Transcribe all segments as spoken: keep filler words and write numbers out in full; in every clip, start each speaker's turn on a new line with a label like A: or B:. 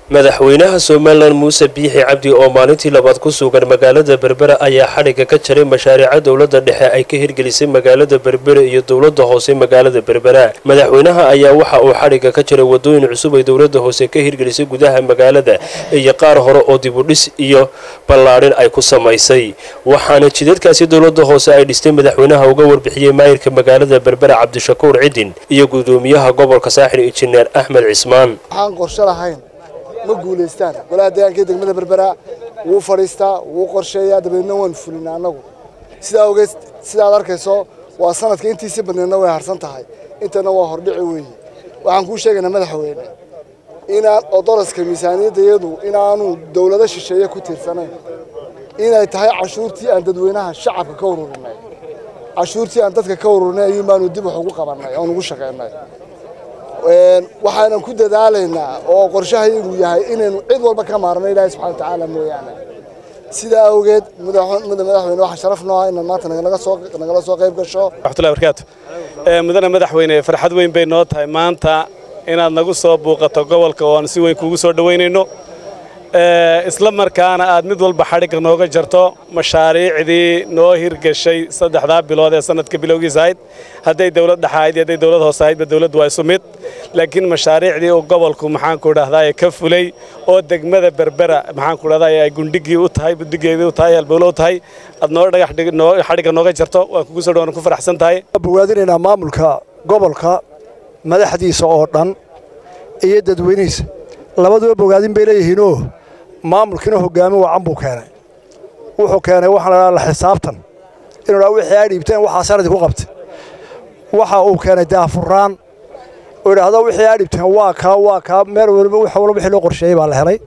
A: madaxweynaha Soomaaliland Muuse Biixi Cabdi oo maalintii labaad ku sugan magaalada Berbera ayaa xariga ka jaray mashaariicda dawladda dhexe ay ka hirgelisay magaalada Berbera iyo dawladda hoose magaalada Berbera. Madaxweynaha ayaa waxa uu xariga ka jaray wadooyin cusub ay dawladda hoose ka hirgelisay gudaha magaalada iyo qaar hore oo dib u dhis iyo ballaarin ay ku samaysay. Waxaana jidadkaasi dawladda hoose ay dhistay madaxweynaha uga warbixiyay maayirka magaalada Berbera Cabdishakuur Cidin iyo gudoomiyaha gobolka Saaxil Injineer Axmed Cismaan.
B: waxaan qorshe lahayn ma guuleystaan golaha deegaanka degmada Berbera wuu fariistaa wuu qorsheeyaa dabeedna waan fulinaa anagu sida ogeys sida aad arkayso waa sanadka intiisa badneedna way harsan tahay intana waa hordhici weeye waxaan ku sheegaynaa madaxweyne inaan odolaska miisaaniyaddeedu inaanu dawladda shisheeye ku tiirsanayn inay tahay cashuurtii aan dadweynaha shacabka ka ururinay cashuurtii aan dadka ka ururinay ayuu maanu dib wax ugu qabanay oo ugu shaqeynay waxaan ku dadaalaynaa oo qorshahaygu yahay inaynu cid walba ka maarno Ilaahay subhanahu wa ta'ala mooyaane sida awgeed madaxweyne waxa sharaf noo ah in maanta naga soo naga soo qayb gasho
C: waxtulaha barkaatu ee mudana madaxweyne farxad weyn bay noo tahay maanta inaad nagu soo buuqato gobolka oo aan si weyn kugu soo dhaweynayno ee isla markaana aad mid walba xariga nooga jarto mashaariicdii noo hirgashay saddexda bilood ee sanadka bilowgiisa ahayd haday dawlad dhaxayd haday dawlad hoose ahayd dawladdu waa sumid laakiin mashaariicdii oo gobolku maxaan ku dhahdaa ka fulay oo degmada Berbera maxaan ku dhahdaa ay gundhigii u tahay budigeedii u tahay halbowlo u tahay ad noo dhagax noo xariga nooga jarto waa kugu soo dhawaan ku faraxsan tahay
D: bogaadinayna maamulka gobolka madaxdiisa oo dhan iyo dadweynihiisa labaduba bogaadin bay leeyihiin oo maamulkina hogaamin wacan buu keenay wuxuu keenay waxaan la xisaabtan inuu la wixii ay dhibteen waxa sanadii ku qabtay waxa uu keenay daafuraan oo yiraahdo wixii ay dhibteen waa ka waa ka meel walba waxa walba wixii loo qorsheeyay baa la helay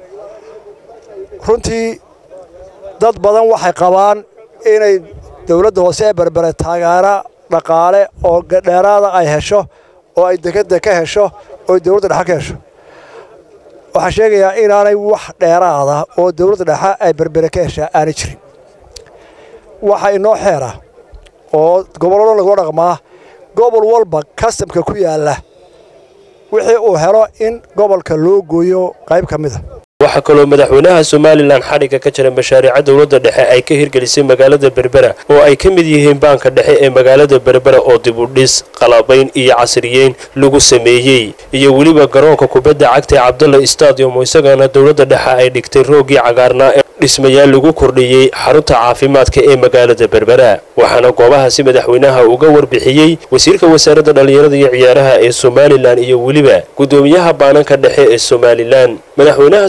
D: runtii dad badan waxay qabaan inay dawladda hoose ee Berbera taageero dhaqaale oo dheeraad ay hesho oo ay degada ka hesho oo dawladda dhexe ka hesho waxaan sheegayaa inaanay wax dheeraad ah oo dawladda dhexe ay Berbera ka heshaa aanay jirin waxa inoo xeera oo gobolada lagu dhaqmaa gobol walba kastamka ku yaala wixii uu helo in gobolka loo gooyo qayb ka mid ah
A: waxa kale madaxweynaha Soomaaliland xariga ka jaray mashaariicda dawladda dhexe ay ka hirgelisay magaalada Berbera oo ay ka mid yihiin baanka dhexe ee magaalada Berbera oo dib u dhis qalabayn iyo casriyeyn lagu sameeyay iyo waliba garoonka kubadda cagta ee Cabdulla Stadium oo isagana dawladda dhexe ay dhigtay roogii cagaarnaa ee dhismayaal lagu kordhiyay xarunta caafimaadka ee magaalada Berbera waxaana goobahaasi madaxweynaha uga warbixiyay wasiirka wasaaradda dhalinyarada iyo ciyaaraha ee Soomaaliland iyo waliba gudoomiyaha baanka dhexe ee Soomaaliland madaxweynaha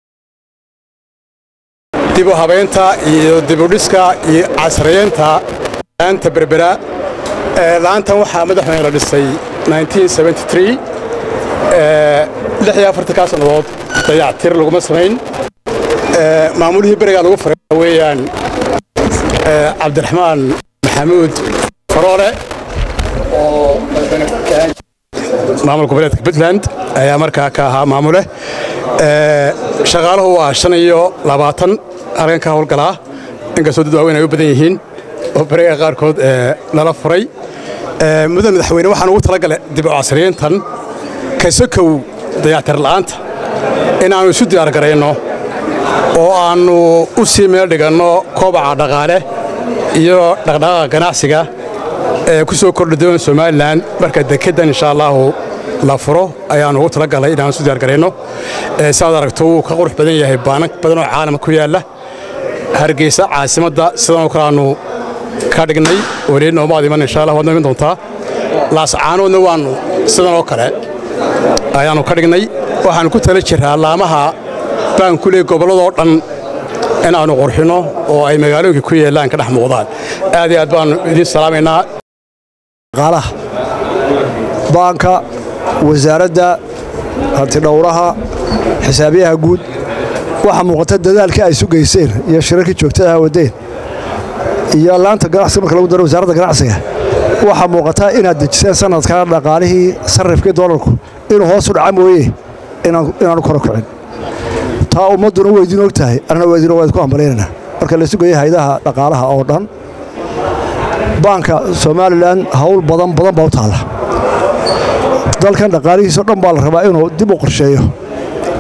E: dib u habeynta iyo dib u dhiska iyo casriyeynta laanta Berbera ee laantan waxa madaxweyne la dhisay nineteen seventy-three ee lix iyo afartan ka sanadood dayactir lagu sameeyay ee maamulihii bariga lagu faray weeyaan ee Cabdiraxmaan Maxamuud Faroole oo maamulka gobolka Puntland ayaa markaa ka ahaa maamule ee shaqaaluhu waa shan iyo labaatan arrin ka howlgala inkastoo dad waaweyn ay u badan yihiin oo bariga qaarkood ee lala furay ee mudan madaxweyne waxaan ugu talagalay dib u casriyeyntan ka sokow dayactir la'aanta in aanu isu diyaar gareyno oo aanu u sii meel dhigano kobaca dhaqaale iyo dhaqdhaqaaqa ganacsiga ee ku soo kordhay doon Soomaaliland marka dekedan insha Allah la furo ayaan ugu talagalay in aan isu diyaar gareyno ee saad aragto uu ka qurux badan yahay baanak badan oo caalamka ku yaala Hargeysa caasimadda sidoo kale aanu ka dhignay wareeno ma adiman insha Allah wadna doontaa laas caanoodna waanu sidoo kale ayaanu ka dhignay waxaan ku tala jiraa laamaha baan ku leey gobolada oo dhan in aanu qurxino oo ay magaalooyinka ku yeelaan ka dhex muuqdaan aad iyo aad baan idin salaameynaa
D: qaalaha baanka wasaaradda hanti dhowraha xisaabiyaha guud waxa muuqata dadaalka ay sugeyseen iyo shirarkii joogtada wadeen iyo laanta ganacsiga marka lagu daro wasaaradda ganacsiga waxa muuqata inaad dejiseen sanadka dhaqaalihii sarifka doolarku inuu hoos u dhaca mooyee inaan inaan kor u kicin taa ummaduna weydiin ogtahay arna weydiin waad ku hambaleenana marka la sugayo hay'adaha dhaqaalaha oo dhan baanka Soomaaliland hawl badan badan baa u taala dalkan dhaqaalihiisa dhan baa la rabaa inuu dib u qorsheeyo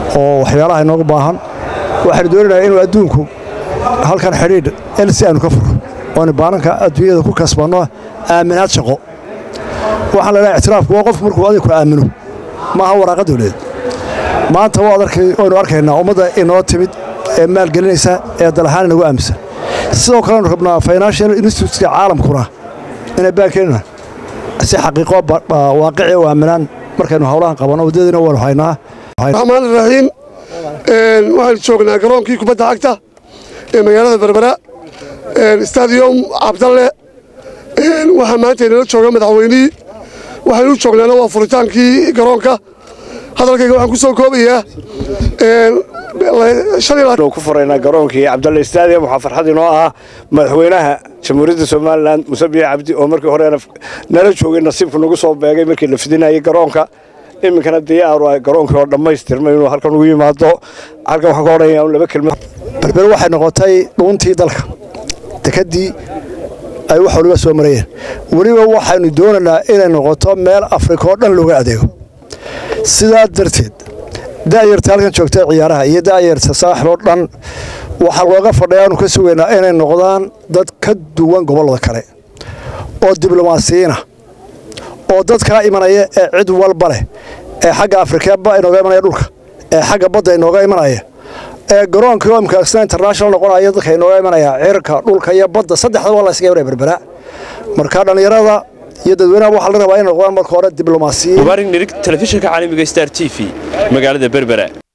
D: oo waxyaalaha inoogu baahan waxaanu doonaynaa inuu adduunku halkan xidhiidh elsi aanu ka furo oonu baananka adduunyada ku kasbanno aaminaad shaqo waxaan leedahay ictiraafku waa qofku markuu adiga ku aamino maaha waraaqa dawladeed maanta waynu arkaynaa ummadda inoo timid ee maalgelinaysa ee dalahaan inagu aaminsan sidoo kaleanu rabnaa financial instituteska caalamkuna inay baankeenna si xaqiiqo waaqici u aaminaan markaynu howlahan qabanno waddadiina waanu haynaa
F: raxmaan raxiim waxaynu joognaa garoonkii kubadda cagta ee magaalada berbera stadium cabdalle waxaa maanta inala jooga madaxweynihii waxaynu u joognaana waa furitaankii garoonka hadalkayga waxaan ku soo koobayaa
G: ku furaynaa garoonkii cabdalle stadium waxaa farxad inoo ah madaxweynaha jamhuuriyadda somalilan muse biixi cabdi oo markii hore nala joogay nasiibku nagu soo beegay markii la fidinayay garoonka iminkana diyaaru ah garoonkii oo dhammaystirmay inuu halkan ugu yimaado halkan waxaan ka odhanayaa laba kelmad
D: berber waxay noqotay dhuuntii dalka dekedii ay wax waliba soo marayeen weliba waxaynu doonaynaa inay noqoto meel afrika oo dhan looga adeego sidaa darteed da'yarta halkan joogta ciyaaraha iyo da'yarta saaxil oo dhan waxaa looga fadhiyaa aanu ka sugaynaa inay noqdaan dad ka duwan gobollada kale oo diblomaasiyiina oo dadkaa imanaya ee cid walba leh ee xagga afrikeeba inooga imanaya dhulka ee xagga badda inooga imanaya ee garoonkii oo imkaasna international noqonaya dadka inooga imanaya cirka dhulka iyo badda saddexda waa la iskaga wareeg berbera marka dhalinyarada iyo dadweynaha waxaa la rabaa inay noqdaan marka hore diblomaasiyiin
A: mubaarak nirig telefishinka caalamiga Star T V magaalada Berbera